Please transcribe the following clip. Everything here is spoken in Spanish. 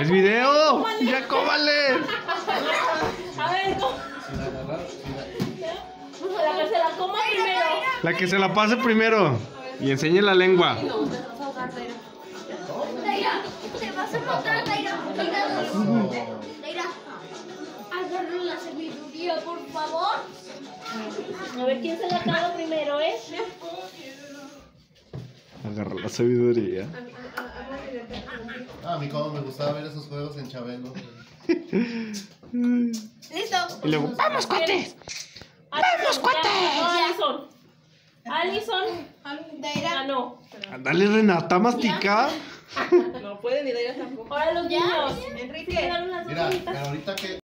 ¡Es video! ¡Ya cómale! A ver, ¿cómo? La que se la coma primero. La que se la pase primero. Y enseñe la lengua. Daira, te vas a matar, Daira. Daira, agarra la sabiduría, por favor. A ver quién se la acaba primero, ¿eh? Agarra la sabiduría. A mí como me gustaba ver esos juegos en Chabelo. Listo. Y luego, ¡vamos, cuates! ¡Vamos, cuates! Alison. Daira. Ganó. Dale, Renata, mastica. No puede ni Daira tampoco. Ahora los niños. Enrique. Sí, quedaron las dos Mira, bonitas. pero ahorita que